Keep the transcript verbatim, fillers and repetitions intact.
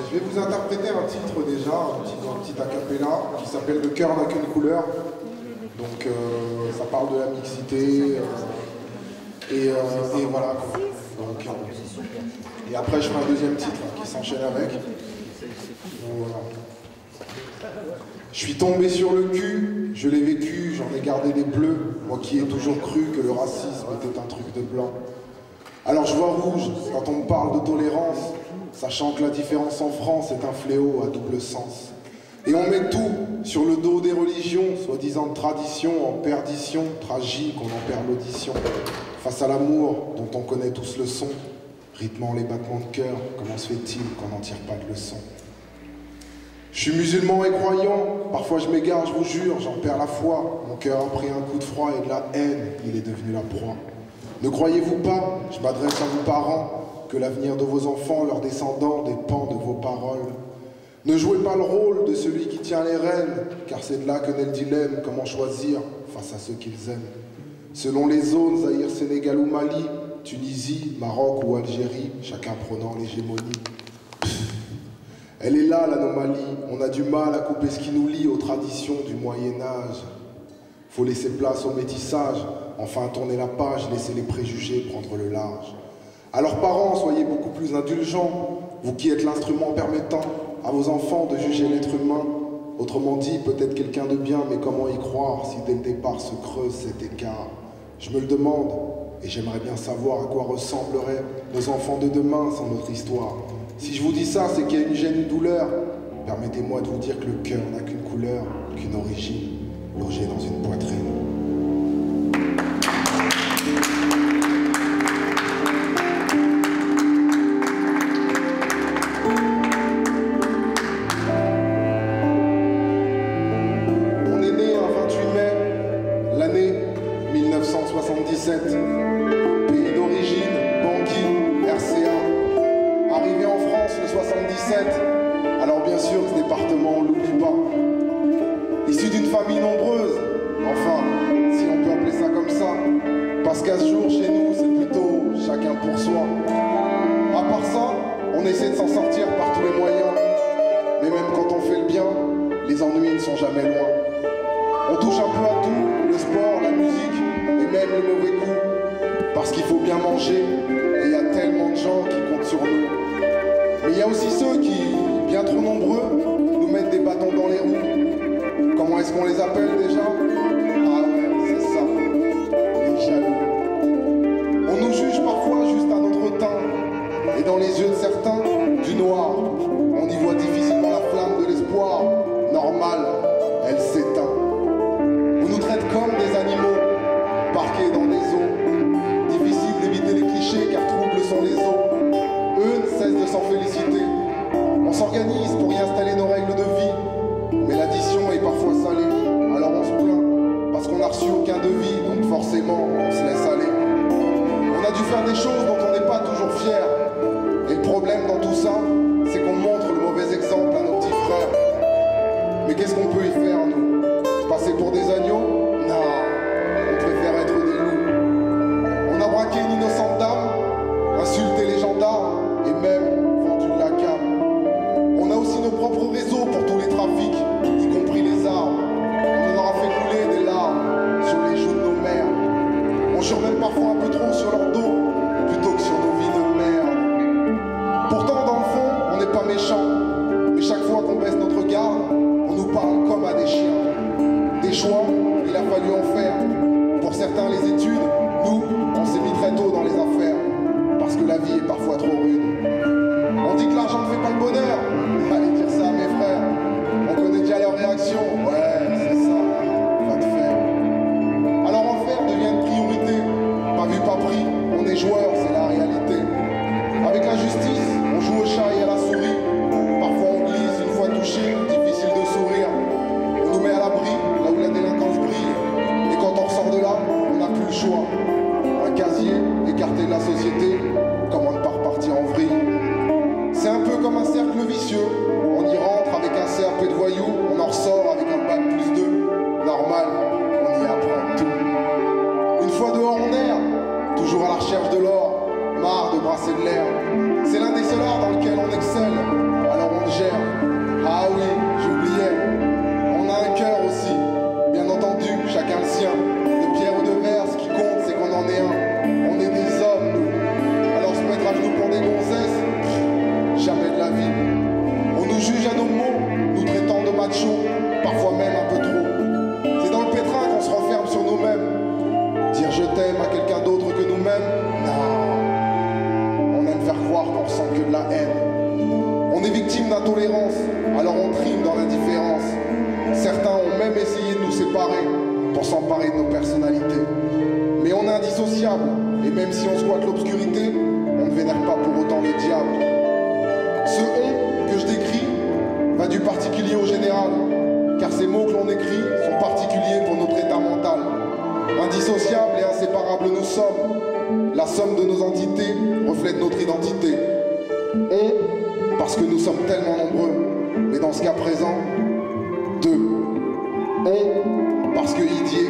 Je vais vous interpréter un titre déjà, un petit, un petit acapella qui s'appelle Le cœur n'a qu'une couleur. Donc euh, ça parle de la mixité euh, et, euh, et voilà quoi. Donc, euh, et après je ferai un deuxième titre hein, qui s'enchaîne avec. Donc, voilà. Je suis tombé sur le cul, je l'ai vécu, j'en ai gardé des bleus, moi qui ai toujours cru que le racisme était un truc de blanc. Alors je vois rouge quand on me parle de tolérance, sachant que la différence en France est un fléau à double sens. Et on met tout sur le dos des religions, soi-disant de tradition, en perdition, tragique, on en perd l'audition. Face à l'amour dont on connaît tous le son, rythmant les battements de cœur, comment se fait-il qu'on n'en tire pas de leçon? Je suis musulman et croyant, parfois je m'égare, je vous jure, j'en perds la foi. Mon cœur a pris un coup de froid et de la haine, il est devenu la proie. Ne croyez-vous pas, je m'adresse à vos parents, que l'avenir de vos enfants, leurs descendants, dépend de vos paroles. Ne jouez pas le rôle de celui qui tient les rênes, car c'est de là que naît le dilemme, comment choisir face à ceux qu'ils aiment. Selon les zones, Zaïre, Sénégal ou Mali, Tunisie, Maroc ou Algérie, chacun prônant l'hégémonie. Elle est là, l'anomalie. On a du mal à couper ce qui nous lie aux traditions du Moyen-Âge. Faut laisser place au métissage, enfin tourner la page, laisser les préjugés prendre le large. Alors parents, soyez beaucoup plus indulgents, vous qui êtes l'instrument permettant à vos enfants de juger l'être humain. Autrement dit, peut-être quelqu'un de bien, mais comment y croire si dès le départ se creuse cet écart? Je me le demande, et j'aimerais bien savoir à quoi ressembleraient nos enfants de demain sans notre histoire. Si je vous dis ça, c'est qu'il y a une gêne, une douleur. Permettez-moi de vous dire que le cœur n'a qu'une couleur, qu'une origine, logée dans une poitrine. On est né un vingt-huit mai, l'année mille neuf cent soixante-dix-sept. Pays d'origine, Bangui, R C A. Arrivé en France le soixante-dix-sept, alors bien sûr ce département on l'oublie pas. Issu d'une famille nombreuse, enfin, si on peut appeler ça comme ça, parce qu'à ce jour chez nous c'est plutôt chacun pour soi. À part ça, on essaie de s'en sortir par tous les moyens, mais même quand on fait le bien, les ennuis ne sont jamais loin. On touche un peu à tout, le sport, la musique, et même le mauvais goût, parce qu'il faut bien manger, et il y a tellement de gens qui comptent sur nous. Mais il y a aussi ceux qui, bien trop nombreux, nous mettent des bâtons dans les roues. Comment est-ce qu'on les appelle déjà? Ah ouais, c'est ça, les jaloux. On nous juge parfois juste à notre teint, et dans les yeux de certains, du noir. On y voit difficilement la flamme de l'espoir. Normal, elle s'éteint. On nous traite comme des animaux, parqués dans des eaux. Difficile d'éviter les clichés car troubles sont les eaux. Eux ne cessent de s'en féliciter. On s'organise pour y installer nos règles de vie, mais l'addition est parfois salée, alors on se plaint, parce qu'on n'a reçu aucun devis, donc forcément on se laisse aller. On a dû faire des choses dont on n'est pas toujours fier, et le problème dans tout ça, c'est qu'on montre le mauvais exemple à nos petits frères. Mais qu'est-ce qu'on peut y faire, nous? Passer pour des agneaux? Non, on préfère être des loups. On a braqué une innocente dame, insulté les gendarmes, et même vendu de la cam. On a aussi nos propres réseaux pour tous les trafics, y compris les armes. On en aura fait couler des larmes sur les joues de nos mères. On jure même parfois un peu trop sur leur dos, plutôt que sur nos vies de merde. Pourtant, dans le fond, on n'est pas méchants. Mais chaque fois qu'on baisse notre garde, on nous parle comme à des chiens. Des choix, il a fallu en faire. Pour certains, les études, nous, on s'est mis très tôt dans les affaires. Parce que la vie est parfois trop rude. On dit que l'argent ne fait pas le bonheur. Allez dire ça à mes frères. On connaît déjà leur réaction. Ouais, c'est ça, va te faire. Alors en faire devient une priorité. Pas vu, pas pris, on est joueur, c'est la réalité. Avec la justice, on joue au chat et à la souris. Parfois on glisse, une fois touché, difficile de sourire. On nous met à l'abri, là où la délinquance brille. Et quand on ressort de là, on n'a plus le choix. Un casier, écarté de la société, comment ne pas repartir en vrille? est victime d'intolérance, alors on trime dans l'indifférence. Certains ont même essayé de nous séparer pour s'emparer de nos personnalités. Mais on est indissociables, et même si on squatte l'obscurité, on ne vénère pas pour autant le diable. Ce on que je décris va du particulier au général, car ces mots que l'on écrit sont particuliers pour notre état mental. Indissociables et inséparables nous sommes. La somme de nos entités reflète notre identité. On, parce que nous sommes tellement nombreux, mais dans ce cas présent, deux. On, parce que il dit